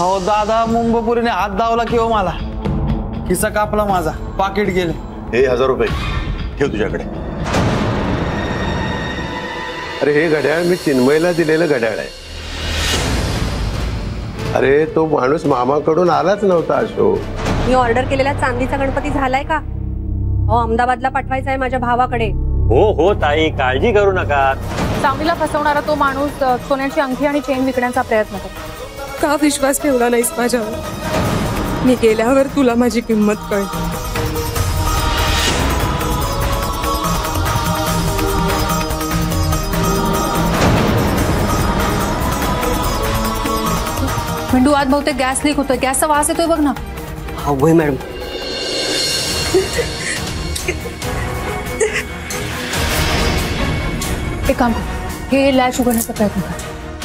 हो दादा, मुंबईपुरीने हात दावला किंवा मला खिसा कापला माझा, पाकिट गेले. हे 1000 रुपये ठेव तुझ्याकडे. अरे हे घड्याळ मी चिन्मयला दिलेलं घड्याळ आहे. अरे तो माणूस मामाकडून आलाच नव्हता अशोक. मी ऑर्डर केलेला चांदीचा गणपती झालाय का? हो, अहमदाबादला पाठवायचा आहे माझ्या भावाकडे. हो हो ताई, काळजी करू नका. सावनीला फसवणारा तो माणूस सोन्याची अंगठी आणि चेन विकण्याचा प्रयत्न करतो. का विश्वास ठेवला नाहीस माझ्यावर? मी गेल्यावर तुला माझी किंमत कळली. मिंडू, आज बहुतेक गॅस लीक होतोय. गॅसचा वास येतोय बघ ना. हा होय मॅडम. एक काम कर, हे लॅच उघडण्याचा प्रयत्न कर.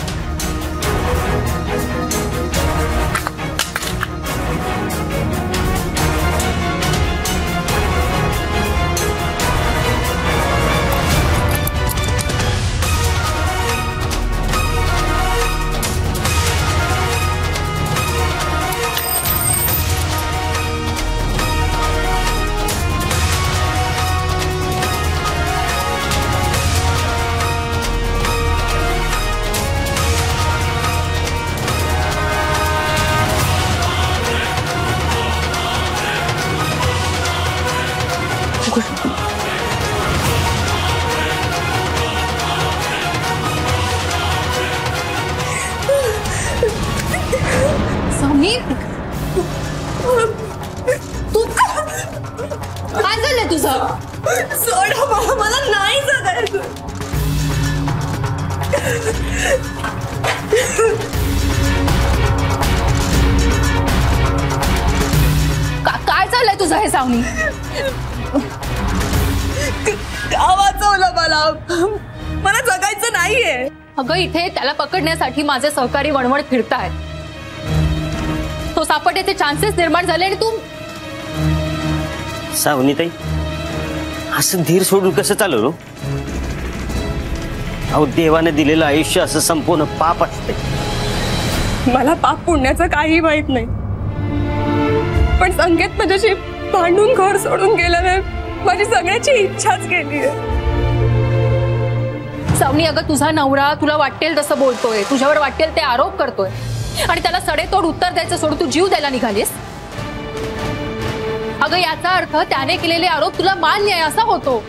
सावनी, तू काय झालंय तुझं? सोडा मला, मला नाही जगायचं. काय झालंय तुझं हे सावनी? का वाचवलं मला? मला जगायचं नाहीये. अगं, इथे त्याला पकडण्यासाठी माझे सहकारी वणवण फिरतायत. तो सापडण्याचे चान्सेस निर्माण झाले आणि तू. सावनीताई, असं धीर सोडून कसं चालवलो? अहो, देवाने दिलेलं आयुष्य असं संपूर्ण पाप असते. मला पाप पुण्याचं काही माहित नाही, पण संकेत माझ्याशी भांडून घर सोडून गेल्याने माझी सगळ्याची इच्छाच गेली आहे. सावनी, अगं तुझा नवरा तुला वाटेल तसं बोलतोय, तुझ्यावर वाटेल ते आरोप करतोय आणि त्याला सडेतोड उत्तर द्यायचं सोडून तू जीव द्यायला निघालीस. अगं, याचा अर्थ त्याने केलेले आरोप तुला मान्य आहे असा होतो.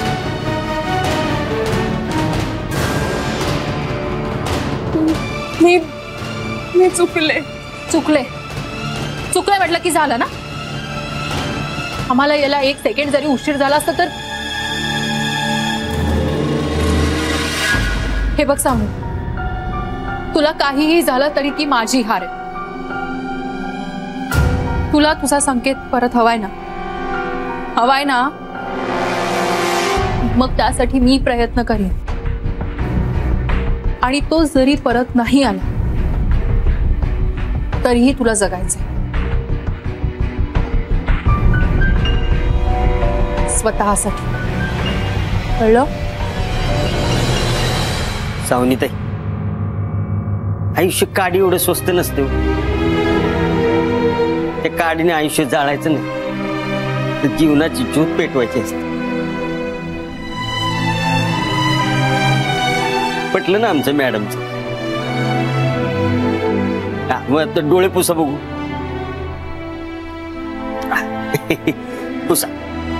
मी चुकले म्हटलं की झालं ना. आम्हाला याला 1 सेकंड जरी उशीर झाला असता तर. हे बघ सावनी, तुला काहीही झालं तरी ती माझी हार आहे. तुला तुझा संकेत परत हवाय ना? मग त्यासाठी मी प्रयत्न करेन. आणि तो जरी परत नाही आला तरीही तुला जगायचंय. स्वतःसाठी, कळलं? सावनीताई, आयुष्य काडी एवढं स्वस्त नसते. त्या काडीने आयुष्य जाळायचं नाही, तर जीवनाची ज्योत पेटवायची असते. पटलं ना आमचं मॅडमचं? मग आता डोळे पुसा बघू. पुसा.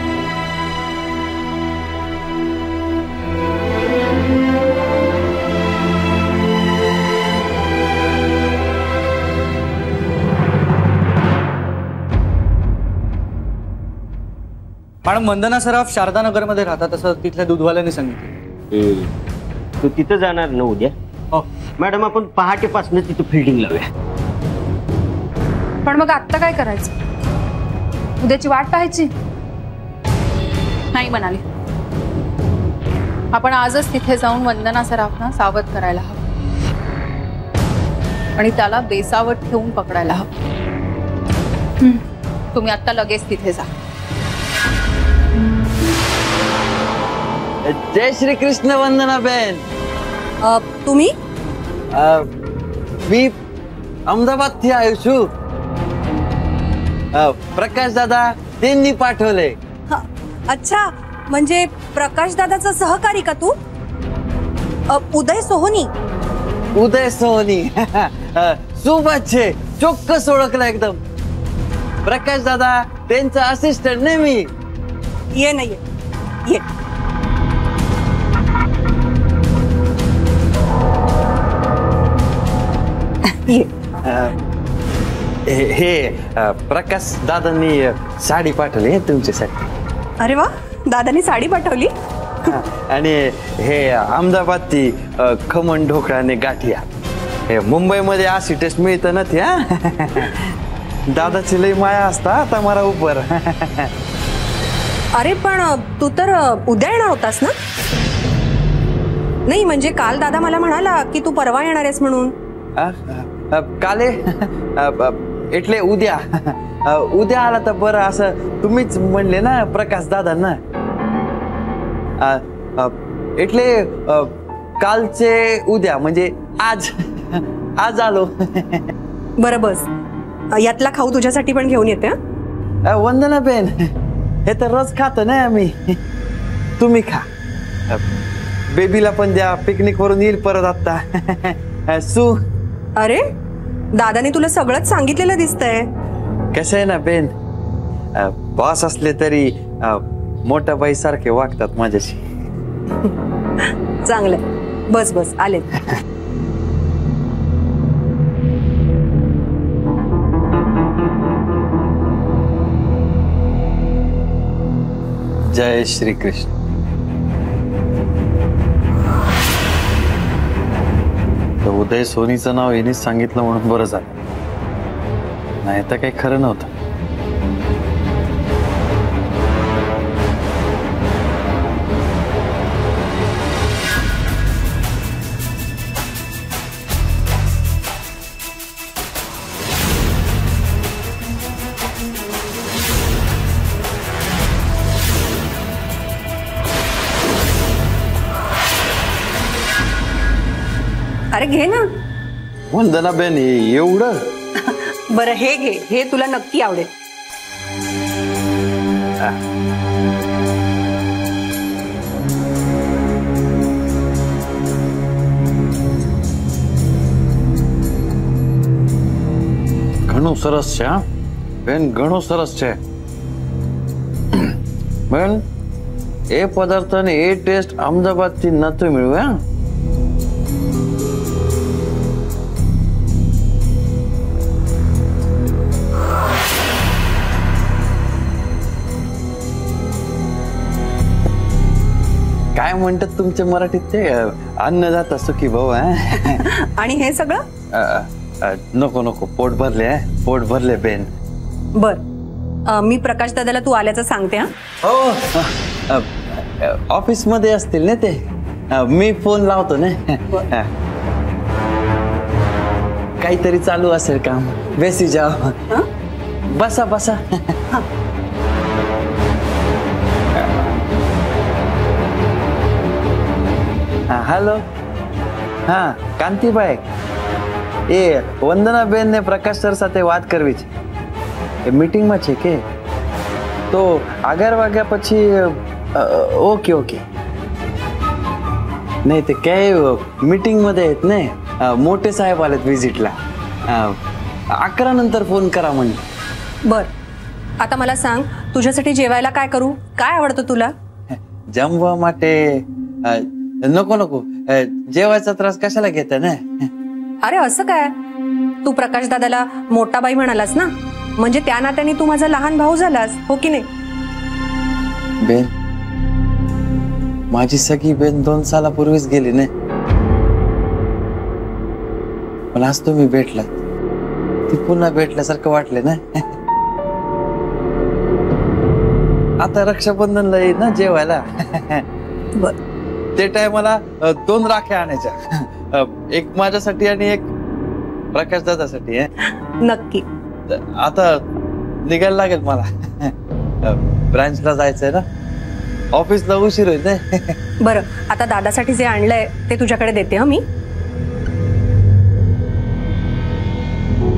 मॅडम, वंदना सराफ शारदानगर मध्ये राहतात असं तिथल्या दूधवाल्याने सांगितलं. तू तिथं जाणार ना उद्या? हो मॅडम, आपण पहाटेपासून तिथं फिल्डिंग लावूया. पण मग आत्ता काय करायचं? उद्याची वाट पाहायची नाही म्हणाली. आपण आजच तिथे जाऊन वंदना सराफना सावध करायला हवं आणि त्याला बेसावत ठेवून पकडायला हवं. तुम्ही आता लगेच तिथे जा. जय श्री कृष्ण वंदना बहन. तुम्ही? मी अहमदाबाद थी आयुषू प्रकाश दादा त्यांनी पाठवले. हा, अच्छा म्हणजे प्रकाश दादाचा सहकारी का तू? उदय सोहनी. उदय सोहनी सुभाष छे, चोक्कस ओळखला एकदम. प्रकाश दादा त्यांचा असिस्टंट नाही मी. ये नाही ये. हे प्रकाश दादांनी साडी पाठवली तुमच्यासाठी. अरे वा, दादानी साडी पाठवली. आणि हे अहमदाबाद ती खमण ढोकळा आणि गाठिया. हे मुंबईमध्ये अशी टेस्ट मिळतं ना ती. दादाची लई माया असता आता मला उपर. अरे पण तू तर उद्या येणार होतास ना? नाही म्हणजे काल दादा मला म्हणाला की तू परवा येणार आहेस म्हणून. काले इटले उद्या उद्या आला तर बरं असं तुम्हीच म्हणले ना प्रकाश दादांना. इटले कालचे उद्या म्हणजे आज आज आलो. बरं बस, यातला खाऊ तुझ्यासाठी पण घेऊन येते. वंदना बेन, हे तर रोज खातो ना आम्ही. तुम्ही खा. बेबीला पण द्या, पिकनिक वरून येईल परत आता. सू. अरे दादाने तुला सगळंच सांगितलेलं दिसतंय. कसं आहे ना बेन, बॉस असले तरी मोठ्या बाई सारखे वागतात माझ्याशी. चांगलं, बस बस आले. जय श्री कृष्ण. उदय सोनीचं नाव यांनीच सांगितलं म्हणून बरं झालं, नाही तर काही खरं नव्हतं. अरे घे ना. वंदना बेन, एवढं? बरं हे घे, हे तुला नक्की आवडेल. ઘણું સરસ છે. હા બેન, ઘણું સરસ છે બેન. એ પદાર્થ ને એ ટેસ્ટ અમદાવાદ થી નથી મળ્યું. काय म्हणतात तुमच्या मराठीत ते, अन्नदाता सुखी भाऊ. आणि हे सगळं नको नको, पोट भरले. पोट भरले बेन. बर, मी प्रकाश दादाला तू आल्याचं सांगते. हो, ऑफिस मध्ये असतील ना ते, मी फोन लावतो ना. काहीतरी चालू असेल काम. बेसी जाओ, बसा बसा. हेलो, हाँ कांतिभाई, એ વંદના બેન ને પ્રકાશ સર સાથે વાત કરવી છે. એ મીટિંગમાં છે કે, તો 11 વાગ્યા પછી. Okay okay. नाही ते काय मीटिंग मध्ये आहेत ना, मोठे साहेब आलेत विजिटला. 11 नंतर फोन करा म्हणजे. बर, आता मला सांग, तुझ्यासाठी जेवायला काय करू? काय आवडतं तुला? जमवा માટે नको नको, जेवायचा त्रास कशाला घेता ना. अरे असं काय, तू प्रकाश दादाला मोठा बाई म्हणालास ना, म्हणजे त्या नात्याने तू माझा लहान भाऊ झालास, हो की नाही? बेन, माझी सगळी बेन 2 सालापूर्वीच गेली ना. पण आज तुम्ही भेटला, ती पुन्हा भेटल्यासारखं वाटले ना. आता रक्षाबंधनला येईल ना जेवायला. बर, ते टायमाला 2 राख्या आणायच्या, एक माझ्यासाठी आणि एक प्रकाश दादासाठी. नक्की. आता निघायला लागेल मला, ब्रांचला जायचंय ना, ऑफिसला उशीर होईल ना. बरं, आता दादासाठी जे आणलंय ते तुझ्याकडे देते. मी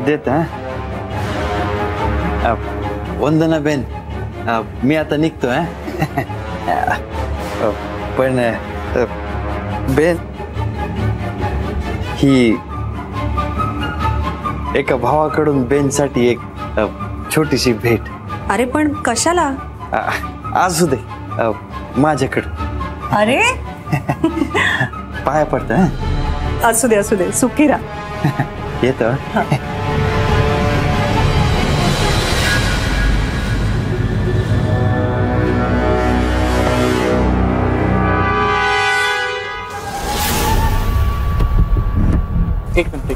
देत हा. वंदना बेन, मी आता निघतो हा. पण बेन, ही एका भावाकडून बेनसाठी एक छोटीशी भेट. अरे पण कशाला? असू दे, माझ्याकडं. अरे पाया पडत हा. असू दे सुखी राहा. येतो. एक मिनिट.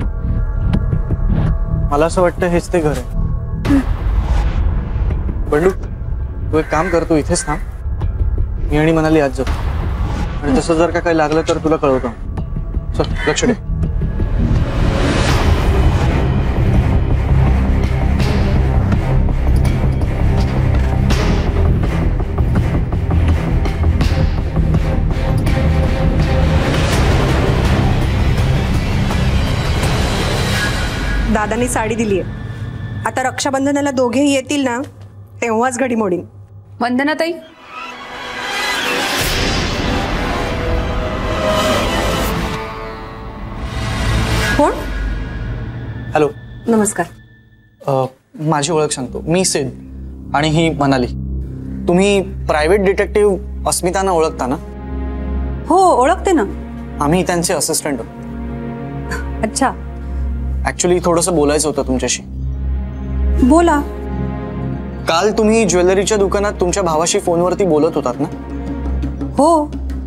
मला असं वाटतं हेच ते घर आहे. बंडू, तू एक काम कर, तू इथेच थांब. मी आणि मनाली आज जातो, आणि तसं जर का काही लागलं तर तुला कळवतो. चल, लक्ष दे. दादानी साडी दिली आहे. आता रक्षाबंधनाला दोघेही येतील ना, तेव्हाच घडी मोडीन. वंदनाताई, कोण? हॅलो, नमस्कार. माझी ओळख सांगतो. मी सिद्ध आणि ही मनाली. तुम्ही प्रायव्हेट डिटेक्टिव्ह अस्मिताना ओळखता ना? हो, ओळखते ना. आम्ही त्यांचे असिस्टंट आहोत. अच्छा, ऍक्च्युली थोडंसं बोलायचं होतं तुमच्याशी. बोला. काल तुम्ही ज्वेलरीच्या दुकानात तुमच्या भावाशी फोनवरती बोलत होतात ना? हो.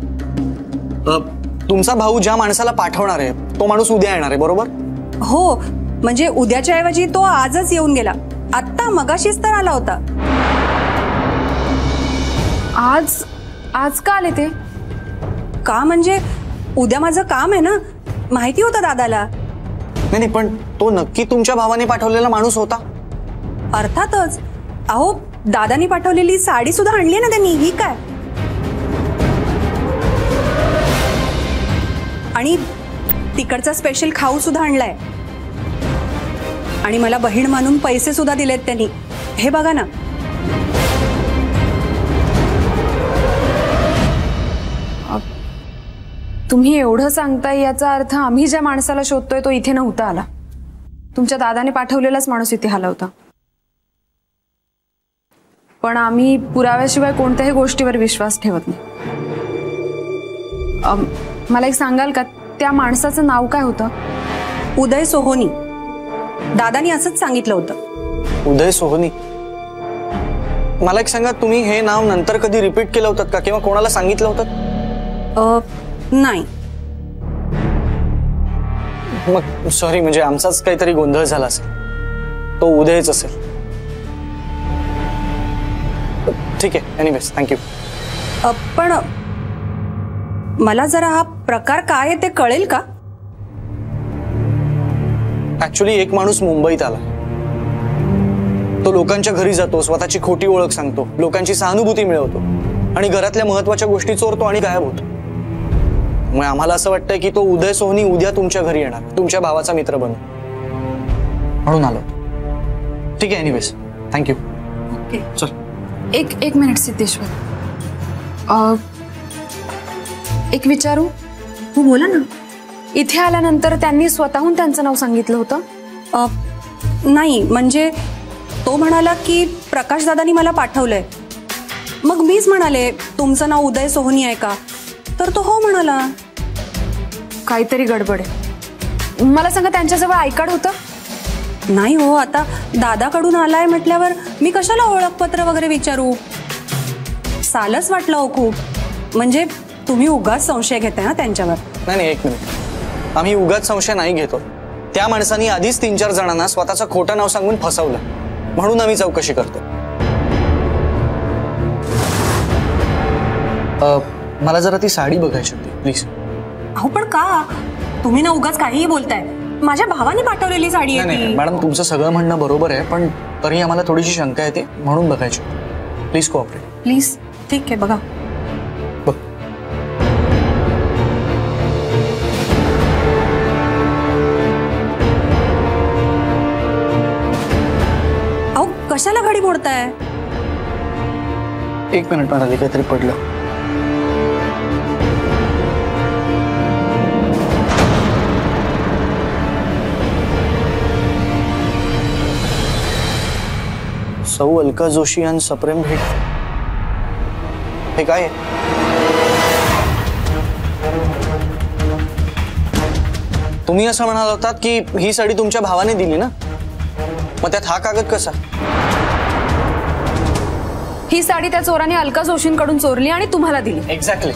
तुमचा भाऊ ज्या माणसाला पाठवणार आहे तो माणूस उद्या येणार आहे, बरोबर? हो, म्हणजे उद्याच्या ऐवजी तो आजच येऊन गेला. आत्ता मगाशीच तर आला होता. आज का आले ते? का म्हणजे उद्या माझं काम आहे ना, माहिती होतं दादाला. नाही, पण तो नक्की तुमच्या भावाने पाठवलेला माणूस होता? अर्थातच. अहो, दादानी पाठवलेली साडी सुद्धा आणली ना त्यांनी. ही काय? आणि तिकडचा स्पेशल खाऊ सुद्धा आणलाय. आणि मला बहीण मानून पैसे सुद्धा दिलेत त्यांनी. हे बघा ना. तुम्ही एवढं सांगताय याचा अर्थ आम्ही ज्या माणसाला शोधतोय तो इथे नव्हता आला. तुमच्या दादाने पाठवलेलाच माणूस इथे आला होता. पण आम्ही पुराव्याशिवाय कोणत्याही गोष्टीवर विश्वास ठेवत नाही. मला एक सांगाल का, त्या माणसाचं नाव काय होतं? उदय सोहोनी. दादानी असंच सांगितलं होतं. उदय सोहोनी. मला एक सांगा, तुम्ही हे नाव नंतर कधी रिपीट केलं होतं का, किंवा कोणाला सांगितलं होतं? नाही. मग सॉरी, म्हणजे आमचाच काहीतरी गोंधळ झाला असेल. तो उदयच असेल. ठीक आहे, एनिवेज, थँक्यू. पण मला जरा हा प्रकार काय आहे ते कळेल का? ऍक्च्युली एक माणूस मुंबईत आला. तो लोकांच्या घरी जातो, स्वतःची खोटी ओळख सांगतो, लोकांची सहानुभूती मिळवतो, आणि घरातल्या महत्वाच्या गोष्टी चोरतो आणि गायब होतो. मग आम्हाला असं वाटतंय की तो उदय सोहनी उद्या तुमच्या घरी येणार, तुमच्या भावाचा मित्र बनून, म्हणून आलो. ठीक आहे, एनिवेज, थँक्यू. ओके, चल. एक मिनिट सिद्धेश्वर, एक विचारू? हो, बोला ना. इथे आल्यानंतर त्यांनी स्वतःहून त्यांचं नाव सांगितलं होतं? नाही, म्हणजे तो म्हणाला की प्रकाश दादानी मला पाठवलंय. मग मीच म्हणाले तुमचं नाव उदय सोहनी आहे का, तर तो हो म्हणाला. काहीतरी गडबड आहे. मला सांगा, त्यांच्याजवळ आय कार्ड होतं? नाही हो, आता दादाकडून आलाय म्हटल्यावर मी कशाला ओळखपत्र वगैरे विचारू. सालच वाटलं हो खूप. म्हणजे तुम्ही उगाच संशय घेताय ना त्यांच्यावर. नाही, एक मिनिट. आम्ही उगाच संशय नाही घेतो. त्या माणसाने आधीच 3-4 जणांना स्वतःचं खोटं नाव सांगून फसवलं, म्हणून आम्ही चौकशी करतो. मला जरा ती साडी बघायची होती, प्लीज. अहो, पण का? तुम्ही ना उगाच काहीही बोलताय. माझ्या भावाने पाठवलेली साडी आहे नाही ती. मॅडम, तुमचं सगळं म्हणणं बरोबर आहे, पण तरी आम्हाला थोडीशी शंका येते, म्हणून बघायची. Please cooperate. प्लीज. ठीक आहे, बघा. बघ. बोलताय? एक मिनिट म्हणाले, काहीतरी पडलं. सौ अलका जोशी आणि सप्रेम भेट, हे काय आहे? तुम्ही असं म्हणाल होतात की ही साडी तुमच्या भावाने दिली ना, मग त्यात हा कागद कसा? ही साडी त्या चोराने अलका जोशींकडून चोरली आणि तुम्हाला दिली. एक्झॅक्टली.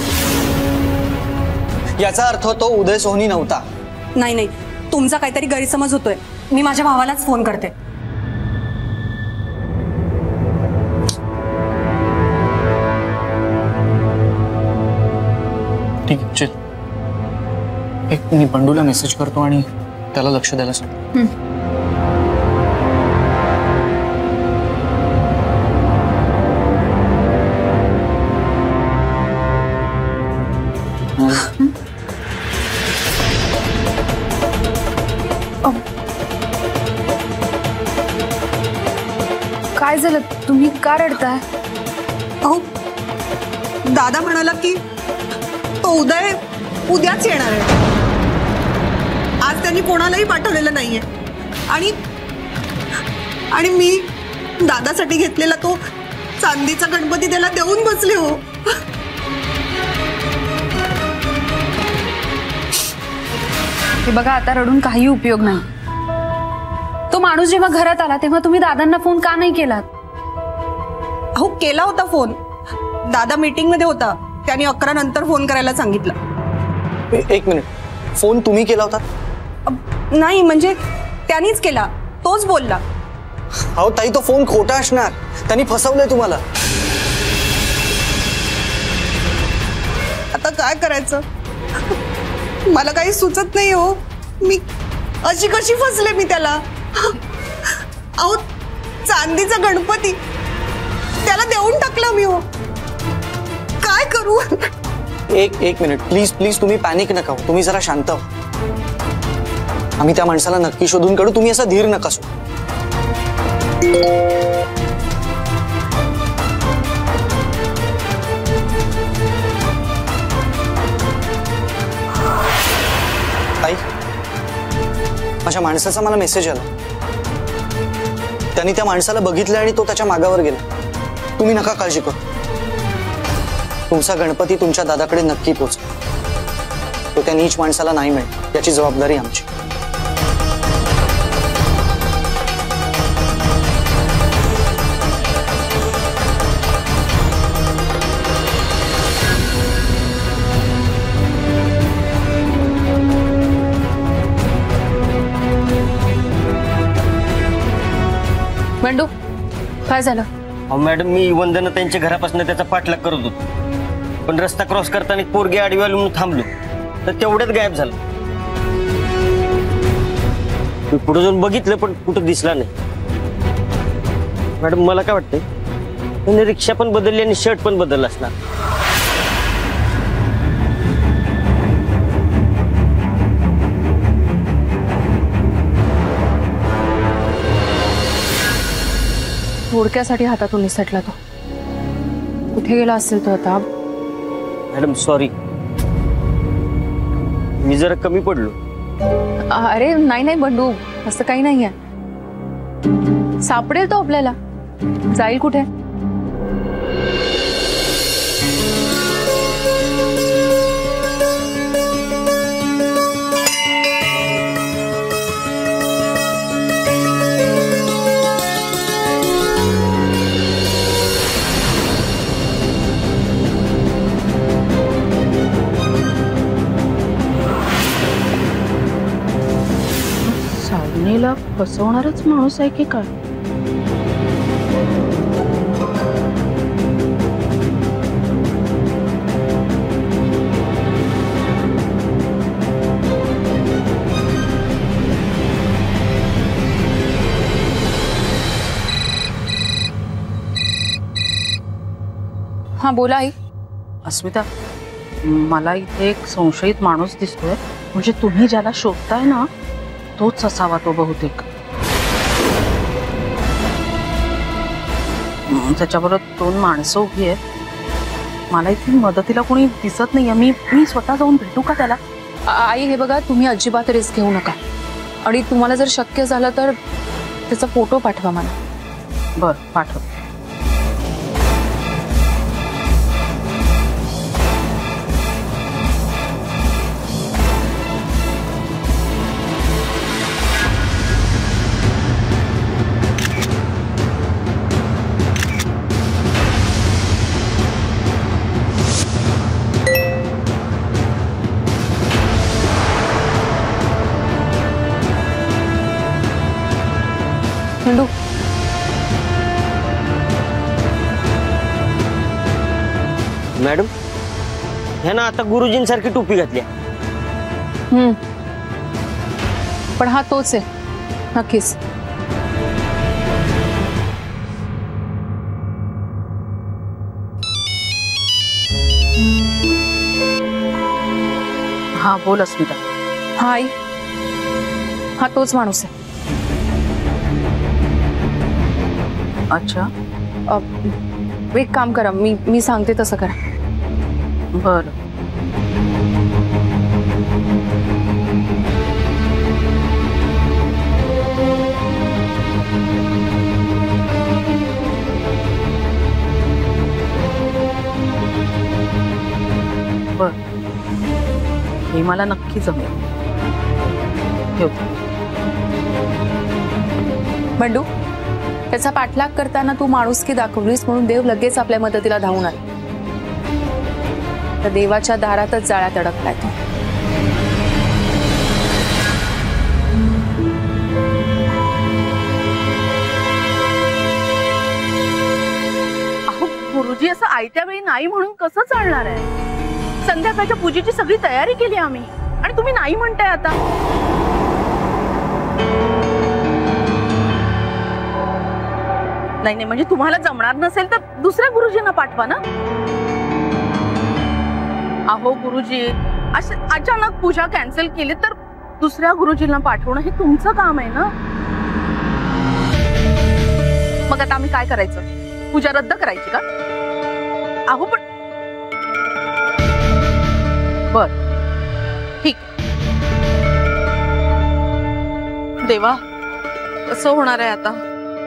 याचा अर्थ तो उदय सोहनी नव्हता. नाही नाही, तुमचा काहीतरी गैरसमज होतोय. मी माझ्या भावालाच फोन करते. ठीक आहे, चल. एक मी बंडूला मेसेज करतो आणि त्याला लक्ष द्यायला सांगतो. काय झालं? तुम्ही का रडताय? अहो, दादा म्हणाला की तो उदय उद्याच येणार आहे. आज त्यांनी कोणालाही पाठवलेलं नाहीये आणि मी दादासाठी घेतलेला तो चांदीचा गणपती त्याला देऊन बसले. हो, हे बघा, आता रडून काही उपयोग नाही. तो माणूस जेव्हा घरात आला तेव्हा तुम्ही दादांना फोन का नाही केलात? अहो, केला होता फोन. दादा मीटिंग मध्ये होता, त्यांनी 11 नंतर फोन करायला सांगितलं. एक मिनिट, फोन तुम्ही केला होता? नाही, म्हणजे त्यांनीच केला, तोच बोलला. अहो ताई, तो फोन खोटा असणार. त्यांनी फसवलंय तुम्हाला. आता काय करायचं मला काही सुचत नाही. हो, मी अशी कशी फसले मी त्याला. अहो, चांदीचा गणपती त्याला देऊन टाकला मी. हो, काय करू? एक मिनिट, प्लीज प्लीज, तुम्ही पॅनिक नका हो. तुम्ही जरा शांत व्हा. आम्ही त्या माणसाला नक्की शोधून काढू. तुम्ही असा धीर नका सो. ताई, माझ्या माणसाचा मला मेसेज आला. त्यांनी त्या माणसाला बघितलं आणि तो त्याच्या मागावर गेला. तुम्ही नका काळजी करू. तुमचा गणपती तुमच्या दादाकडे नक्की पोहोचेल. तो त्या नीच माणसाला नाही मिळेल, याची जबाबदारी आमची. बंडू, काय झालं? अहो मॅडम, मी वंदना त्यांच्या घरापासून त्याचा पाठलाग करत होतो, पण रस्ता क्रॉस करताना पोरगे आडवी आली म्हणून थांबलो, तर तेवढ्यात गायब झालं. मी पुढे जाऊन बघितलं पण कुठं दिसला नाही. मॅडम, मला काय वाटतंय, त्याने रिक्षा पण बदलली आणि शर्ट पण बदलला असणार. थोडक्यासाठी हातातून निसटला तो. कुठे गेला असेल तो आता? मॅडम सॉरी, मी जरा कमी पडलो. अरे नाही नाही बंडू, असं काही नाहीये. सापडेल तो आपल्याला. जाईल कुठे? सावनीला फसवणारच माणूस आहे की काय? हा बोला आई. अस्मिता, मला इथे एक संशयित माणूस दिसतोय. म्हणजे तुम्ही ज्याला शोधताय ना, तोच असावा तो बहुतेक. त्याच्याबरोबर 2 माणसं उभी आहेत. मला इथे मदतीला कोणी दिसत नाहीये. मी स्वतः जाऊन भेटू का त्याला? आई हे बघा, तुम्ही अजिबात रिस्क घेऊ नका आणि तुम्हाला जर शक्य झालं तर त्याचा फोटो पाठवा मला. बरं, पाठव. खंडू, मॅडम ह्यानं आता गुरुजींसारखी टोपी घातली. पण हा तोच आहे नक्कीच. हा, बोल अस्मिता. हा आई, हा तोच माणूस आहे. अच्छा, एक काम करा, मी सांगते तसं करा. बरं. बर, हे मला नक्की जमेल. ठेवते. बंडू, त्याचा पाठलाग करताना तू माणुसकी दाखवलीस म्हणून देव लगेच आपल्या मदतीला धावून आला. तर देवाच्या दारातच जाळ्यात अडकलाय तो. अहो गुरुजी, असं आयत्या वेळी नाही म्हणून कसं चालणार आहे? संध्याकाळच्या पूजेची सगळी तयारी केली आम्ही आणि तुम्ही नाही म्हणताय आता. नाही, म्हणजे तुम्हाला जमणार नसेल तर दुसऱ्या गुरुजींना पाठवा ना. अहो गुरुजी, असे अचानक पूजा कॅन्सल केली तर दुसऱ्या गुरुजींना पाठवणं हे तुमचं काम आहे ना. मग आता आम्ही काय करायचं? पूजा रद्द करायची का? अहो पण बर, ठीक. देवा, कसं होणार आहे आता?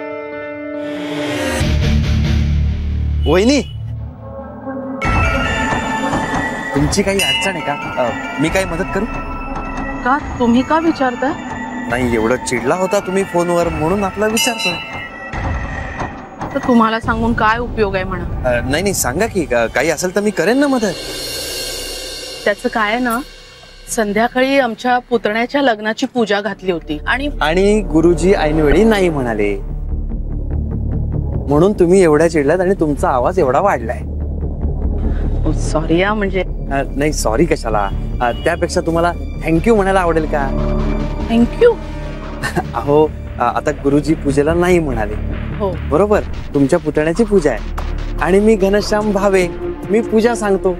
वहिनी, तुमची काही अडचण आहे का? मी काही मदत करू का? तुम्ही का विचारताय? नाही, एवढं चिडला होता तुम्ही फोनवर म्हणून आपला विचारतोय. तर तुम्हाला सांगून काय उपयोग आहे म्हणा? नाही, सांगा की काही असेल तर मी करेन ना मदत. त्याचं काय आहे ना, संध्याकाळी आमच्या पुतण्याच्या लग्नाची पूजा घातली होती आणि गुरुजी ऐनवेळी नाही म्हणाले म्हणून तुम्ही एवढ्या चिडलात आणि तुमचा आवाज एवढा वाढलाय. सॉरी हा. म्हणजे नाही, सॉरी कशाला? त्यापेक्षा तुम्हाला थँक्यू म्हणायला आवडेल का? थँक्यू? अहो, आता गुरुजी पूजेला नाही म्हणाले. हो, बरोबर. तुमच्या पुतण्याची पूजा आहे आणि मी घनश्याम भावे, मी पूजा सांगतो.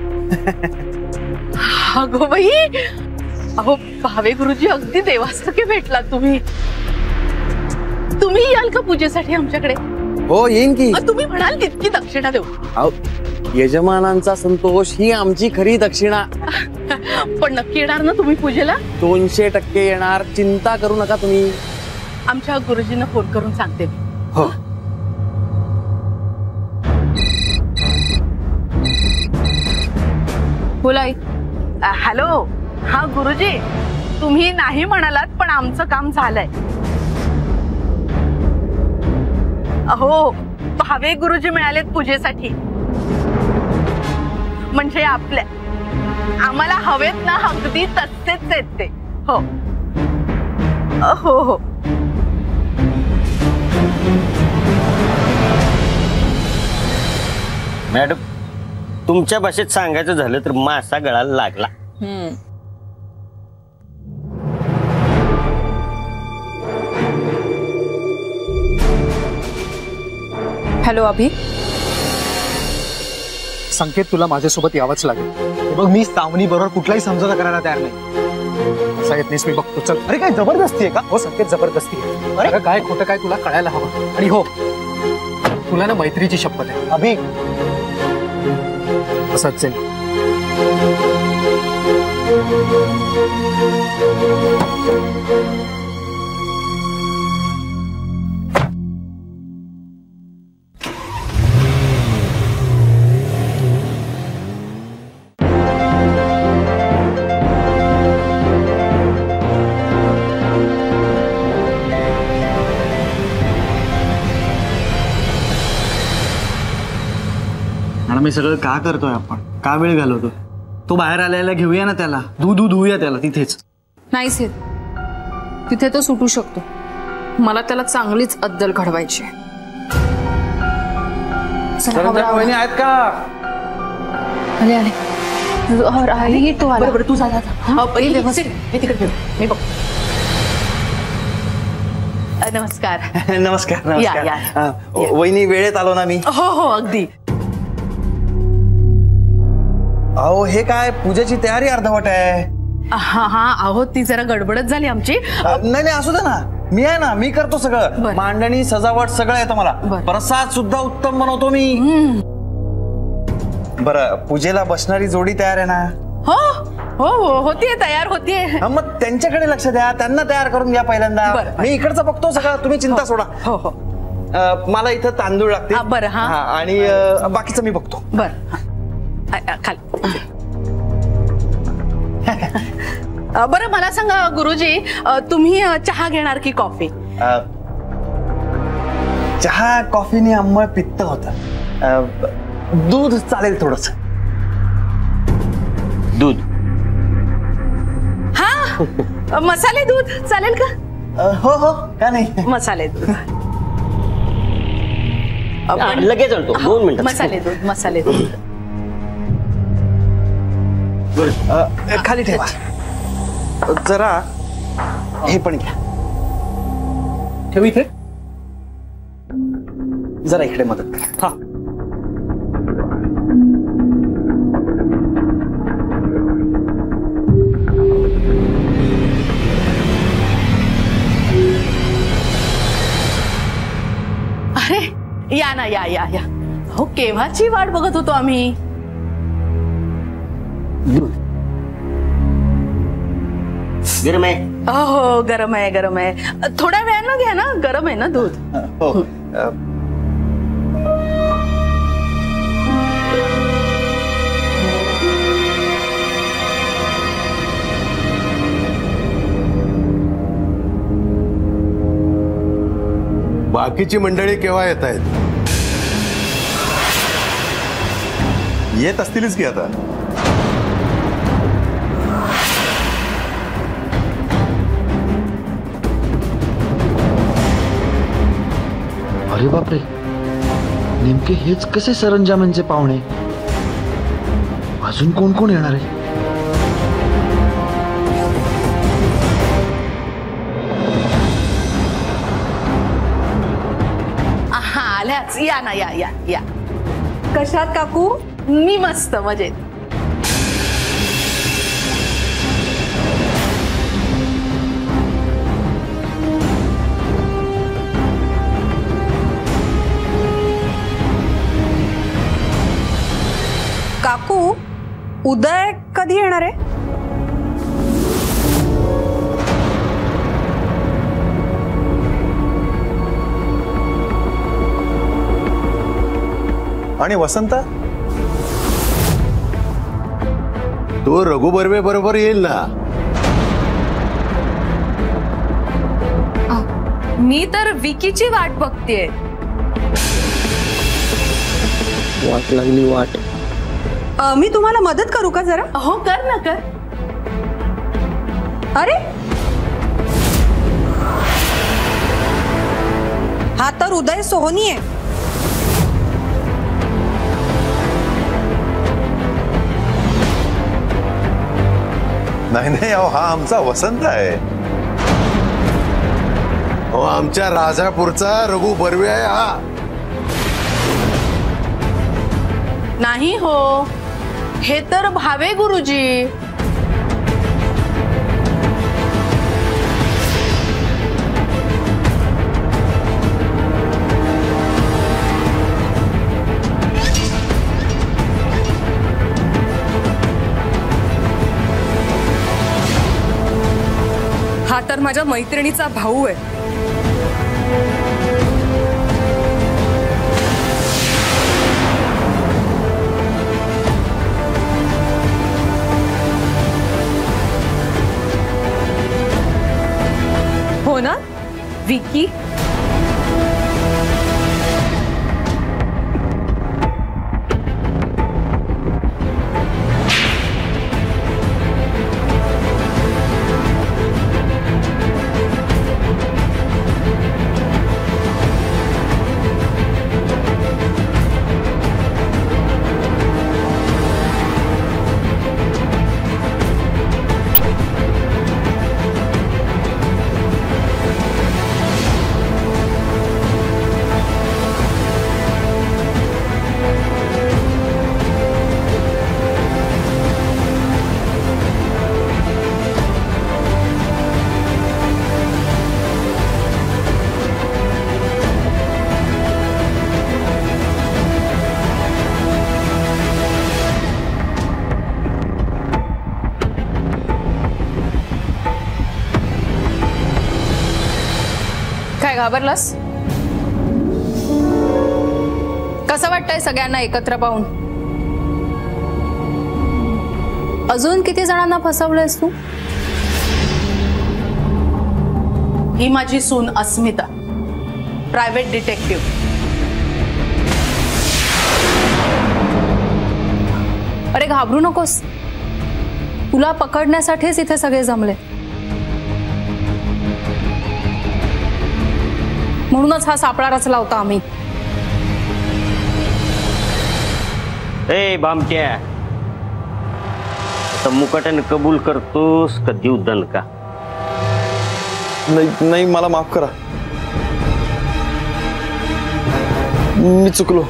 अगो बाई, अहो भावे गुरुजी, अगदी देवासारखे भेटला तुम्ही. तुम्ही याल का पूजेसाठी आमच्याकडे? हो, येईन की. तुम्ही म्हणाल तितकी दक्षिणा देऊ. अहो, यजमानांचा संतोष ही आमची खरी दक्षिणा. पण नक्की येणार ना तुम्ही पूजेला? 200% येणार, चिंता करू नका तुम्ही. आमच्या गुरुजींना फोन करून सांगते. हो. बोलाई. हॅलो. हा गुरुजी, तुम्ही नाही म्हणालात पण आमचं काम झालंय. हो, भावे गुरुजी मिळालेत पूजेसाठी. म्हणजे आम्हाला हवेत ना अगदी तसेच आहेत ते. हो हो हो. मॅडम, तुमच्या भाषेत सांगायचं झालं तर मासा गळाला लागला. हॅलो अभि. संकेत, तुला माझ्यासोबत यावंच लागेल. बघ, मी सावनी बरोबर कुठलाही समझोता करायला तयार नाही. असा येत नाहीस, मी बघतो. चल. अरे काय जबरदस्ती आहे का? हो संकेत, जबरदस्ती आहे. अरे काय खोटं काय तुला कळायला हवं. आणि हो, तुला ना मैत्रीची शपथ आहे. अभि, असंच चल. मॅडम, हे सगळं का करतोय आपण? का वेळ घालवतोय? तो बाहेर आल्याला घेऊया ना त्याला, धुवूया त्याला तिथेच. नाहीच येत. तिथे तो सुटू शकतो. मला त्याला चांगलीच अद्दल घडवायची. वहिनी आहेत का? आले आले. तो आला. बरोबर तू जा तिकडे मी बघ. नमस्कार. नमस्कार या. नमस्कार. वहिनी वेळेत आलो ना मी. हो हो अगदी. अहो हे काय पूजेची तयारी अर्धवट आहे. हा हा अहो ती जरा गडबडच झाली आमची. नाही असू दे ना, मी आहे ना, मी करतो सगळं. बरं. मांडणी सजावट सगळं येतं मला. बरं. प्रसाद सुद्धा उत्तम बनवतो मी. बरं, पूजेला बसणारी जोडी तयार आहे ना? हो हो हो होतीये, तयार होतीये. हा, मग त्यांच्याकडे लक्ष द्या, त्यांना तयार करून घ्या पहिल्यांदा. बरं. मी इकडचं बघतो सगळं, तुम्ही चिंता सोडा. हो हो मला इथं तांदूळ लागते. बरं. हा आणि बाकीचं मी बघतो. बर खाली. बरं मला सांगा गुरुजी, तुम्ही चहा घेणार की कॉफी? चहा कॉफीने आंबळ पित्त होत. दूध चालेल थोडस. दूध? हा मसाले दूध चालेल का? हो हो, का नाही. मसाले दूध. लगेच आणतो, 2 मिनिटं. मसाले दूध. खाली ठेवा जरा. हे पण घ्या. ठेव इथे. जरा इकडे मदत करा. हा. अरे या ना, या. हो केव्हाची वाट बघत होतो आम्ही. गरम आहे. हो गरम आहे. थोड्या वेळानं घ्या ना, गरम आहे ना दूध. हो. बाकीची मंडळी केव्हा येत आहेत? येत असतीलच की आता. अरे बापरे, नेमके हेच कसे सरंजामांचे पाहुणे? अजून कोण कोण येणार आहे? आल्याच. या ना, या. कशात काकू? मी मस्त मजेत. काकू, उदय कधी येणार आहे? आणि वसंत? तो रघु बर्वे बरोबर येईल ना. मी तर विकीची वाट बघतेय. वाट लागली वाट. मी तुम्हाला मदत करू का जरा? हो कर ना, कर. अरे हा तर उदय सोहनी आहे. नाही अहो, हा आमचा वसंत आहे. हो, आमच्या राजापूरचा रघु बर्वे आहे हा. नाही हो, हे तर भावे गुरुजी. माझ्या मैत्रिणीचा भाऊ आहे. हो ना विकी? काय घाबरलास? कसं वाटतंय सगळ्यांना एकत्र पाहून? अजून किती जणांना फसवलंयस तू? ही माझी सून अस्मिता, प्रायव्हेट डिटेक्टिव्ह. अरे घाबरू नकोस, तुला पकडण्यासाठीच इथे सगळे जमले. म्हणूनच हा सापळा रचला होता आम्ही. ए बामट्या, आता मुकाट्याने कबूल करतोस का देऊ दणका? नाही नाही, मला माफ करा, मी चुकलो.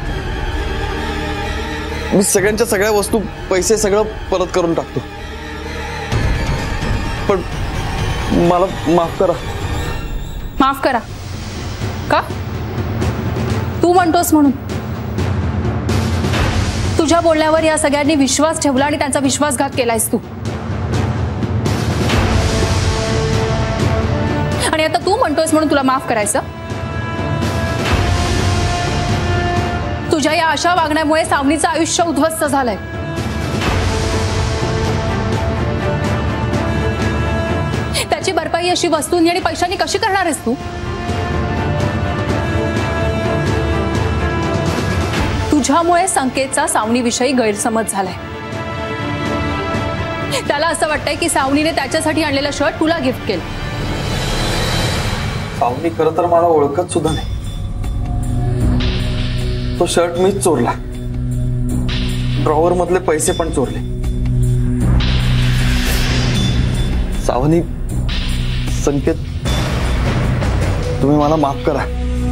मी सगळ्यांच्या सगळ्या वस्तू, पैसे सगळं परत करून टाकतो, पण मला माफ करा. माफ करा का? तू म्हणतोस म्हणून? तुझ्या बोलण्यावर या सगळ्यांनी विश्वास ठेवला आणि त्यांचा विश्वासघात केलायस तू. आणि आता तू म्हणतोस म्हणून तुला माफ करायचं? तुझ्या या अशा वागण्यामुळे सावनीचं आयुष्य उद्ध्वस्त झालंय. त्याची भरपाई अशी वस्तूंनी आणि पैशांनी कशी करणार आहेस तू? तुझ्यामुळे संकेतचा सावनीविषयी गैरसमज झालाय. त्याला असं वाटतंय की सावनीने त्याच्यासाठी आणलेला शर्ट तुला गिफ्ट केलं. सावनी खरं तर मला ओळखत सुद्धा नाही. तो शर्ट मीच चोरला, ड्रॉवर मधले पैसे पण चोरले. सावनी, संकेत, तुम्ही मला माफ करा.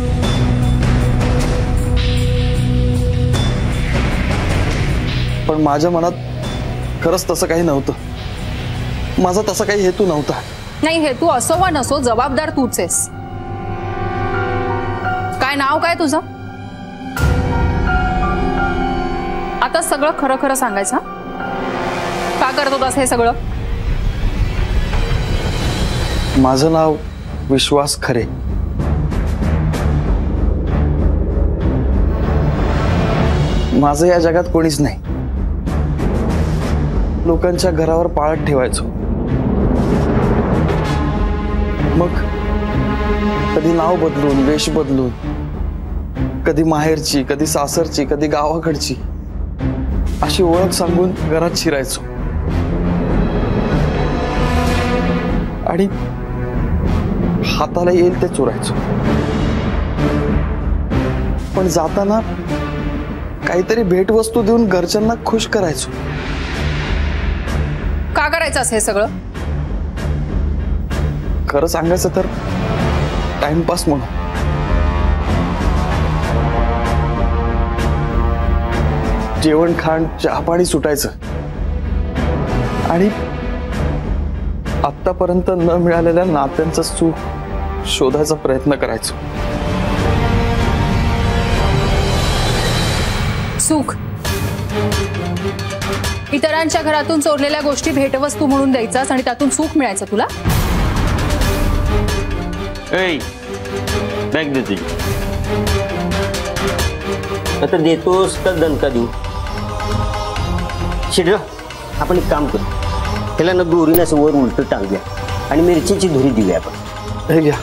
पण माझ्या मनात खरंच तसं काही नव्हतं. माझा तसा काही हेतू नव्हता. नाही, हेतू असो वा नसो, जबाबदार तूच आहेस. काय नाव काय तुझं? आता सगळं खरं खरं सांगायचं. का करत होतास हे सगळं? माझं नाव विश्वास खरे. माझं या जगात कोणीच नाही. लोकांच्या घरावर पाळत ठेवायचो. मग कधी नाव बदलून, वेश बदलून, कधी माहेरची, कधी सासरची, कधी गावाकडची अशी ओळख सांगून घरात शिरायचो. आणि हाताला येईल ते चोरायचो. पण जाताना काहीतरी भेटवस्तू देऊन घरच्यांना खुश करायचो. का करायचंस हे सगळं? खरं सांगायचं तर टाइमपास म्हणून. जेवण खाण, चहा पाणी सुटायचं आणि आतापर्यंत न मिळालेल्या नात्यांचं सुख शोधायचा प्रयत्न करायचो. सुख? इतरांच्या घरातून चोरलेल्या गोष्टी भेटवस्तू म्हणून द्यायचास आणि त्यातून सुख मिळायचं तुला? ऐ बॅग दे तुझी. आता देतोस का दणका देऊ? शिडरा, आपण एक काम करू, त्याला ना दोरीने असं वर उलट टांगूया आणि मिरचीची धुरी देऊया आपण. घ्या.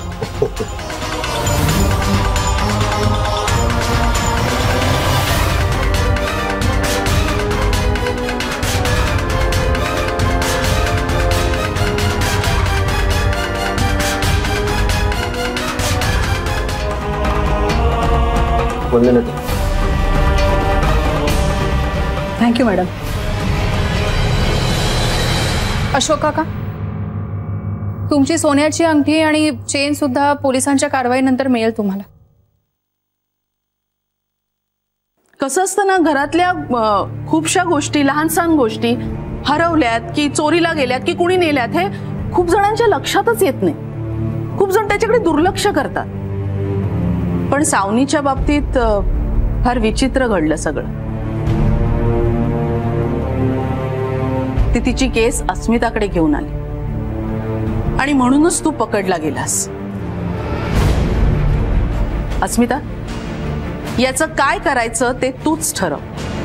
वंदना, थँक्यू मॅडम. अशोक काका, तुमची सोन्याची अंगठी आणि चेन सुद्धा पोलिसांच्या कारवाईनंतर मिळेल तुम्हाला. कसं असतं ना, घरातल्या खूपशा गोष्टी, लहान सहान गोष्टी हरवल्यात की चोरीला गेल्यात की कुणी नेल्यात हे खूप जणांच्या लक्षातच येत नाही. खूप जण त्याच्याकडे दुर्लक्ष करतात. पण सावनीच्या बाबतीत फार विचित्र घडलं सगळं. ती तिची केस अस्मिताकडे घेऊन आली आणि म्हणूनच तू पकडला गेलास. अस्मिता, याचं काय करायचं ते तूच ठरव.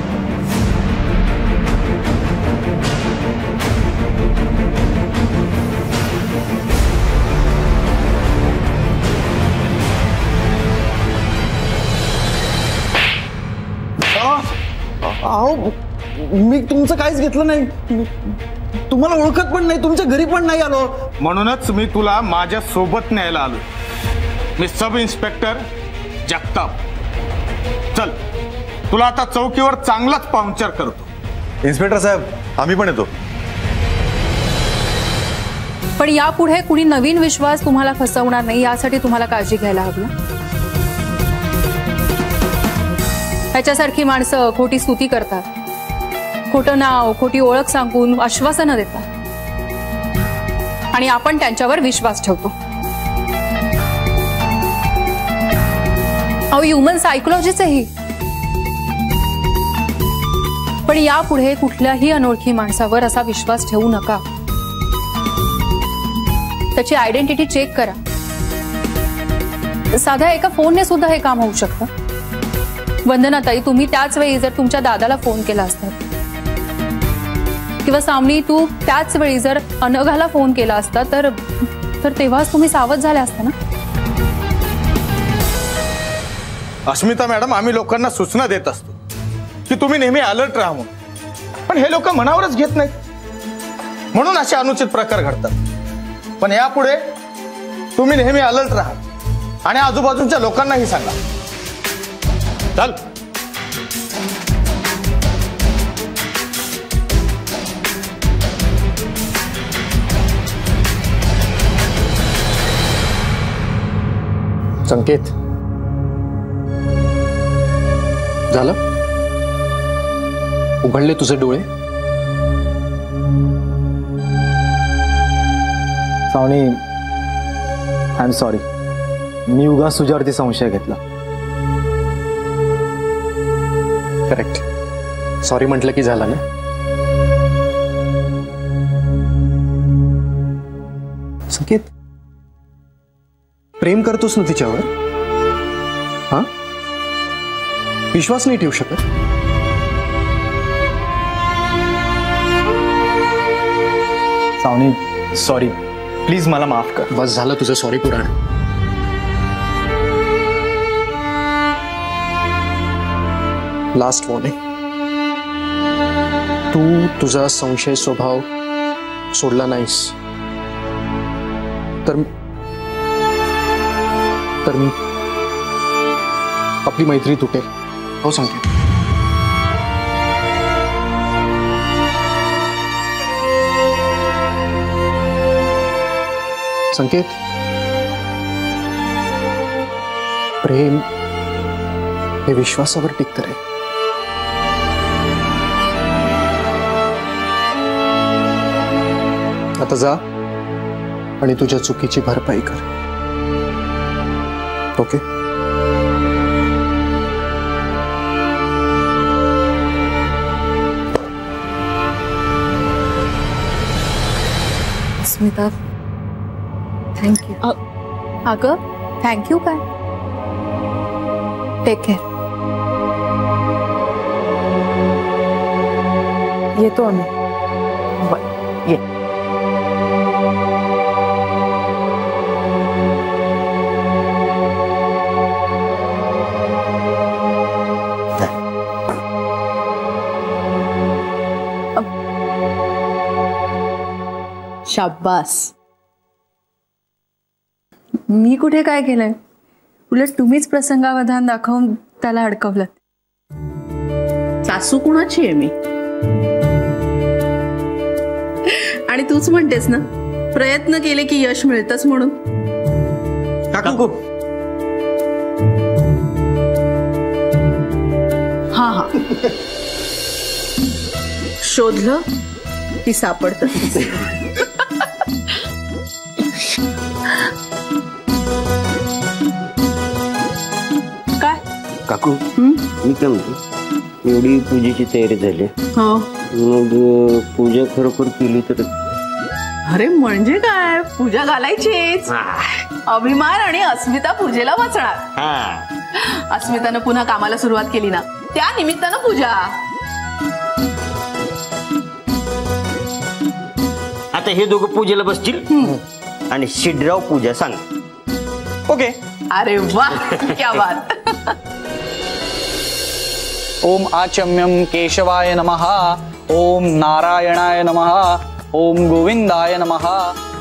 अहो, मी तुमचं काहीच घेतलं नाही. तुम्हाला ओळखत पण नाही, तुमच्या घरी पण नाही आलो. म्हणूनच मी तुला माझ्या सोबत न्यायला आलो. मी सब इन्स्पेक्टर जगताप. चल, तुला आता चौकीवर चांगलाच पाहुणचार करतो. इन्स्पेक्टर साहेब, आम्ही पण येतो. पण यापुढे कुणी नवीन विश्वास तुम्हाला फसवणार नाही यासाठी तुम्हाला काळजी घ्यायला हवी. ह्याच्यासारखी माणसं खोटी स्तुती करतात, खोटं नाव, खोटी ओळख सांगून आश्वासनं देतात आणि आपण त्यांच्यावर विश्वास ठेवतो. अहो, ह्युमन सायकोलॉजीच आहे ही. पण यापुढे कुठल्याही अनोळखी माणसावर असा विश्वास ठेवू नका. त्याची आयडेंटिटी चेक करा. साध्या एका फोनने सुद्धा हे काम होऊ शकतं. वंदनाताई, तुम्ही त्याच वेळी जर तुमच्या दादाला फोन केला असता किंवा सावनी तू त्याच वेळी जर अनघाला फोन केला असता तर तेव्हाच तुम्ही सावध झाले असता ना. अस्मिता मॅडम, आम्ही लोकांना सूचना देत असतो की तुम्ही नेहमी अलर्ट राहा म्हणून. पण हे लोक मनावरच घेत नाहीत, म्हणून असे अनुचित प्रकार घडतात. पण यापुढे तुम्ही नेहमी अलर्ट राहा आणि आजूबाजूच्या लोकांनाही सांगा. चल. संकेत, झालं? उघडले तुझे डोळे? Savani, I am sorry. मी उगाच तुझ्यावरती संशय घेतला. करेक्ट. सॉरी म्हटलं की झालं ना. संकेत, प्रेम करतोस ना तिच्यावर? हा, विश्वास नाही ठेवू शकत? सावनी, सॉरी, प्लीज मला माफ कर. बस झालं तुझं सॉरी पुराण. Last warning. तू तुझा संशय स्वभाव सोडला नाहीस तर मी आपली मैत्री तुटेल. हो संकेत? संकेत, प्रेम हे विश्वासावर टिकतं रे. आता जा आणि तुझ्या चुकीची भरपाई कर. ओके? स्मिता, थँक्यू. अगं थँक्यू काय, टेक केअर. येतो आम्ही. ये. शाबास. मी कुठे काय केलंय? उलट तुम्हीच प्रसंगावधान दाखवून त्याला अडकवलं. सासू कुणाची आहे मी? आणि तूच म्हणतेस ना प्रयत्न केले की यश मिळतच म्हणून. काकू हा हा शोधलं की सापडत. काय काकू मी काय म्हणतो, एवढी पूजेची तयारी झाली, हो मग पूजा खरोखर केली तर? अरे म्हणजे काय, पूजा घालायचीच. अभिमान आणि अस्मिता पूजेला वाचणार. अस्मितानं पुन्हा कामाला सुरुवात केली ना, त्या निमित्तानं पूजा. आता हे दोघं पूजेला बसतील आणि शिडराव पूजा सांग. ओके. अरे वा, क्या बात. ओम आचम्यम केशवाय नमः, ओम नारायणाय नमः, ओम गोविंदाय नमः.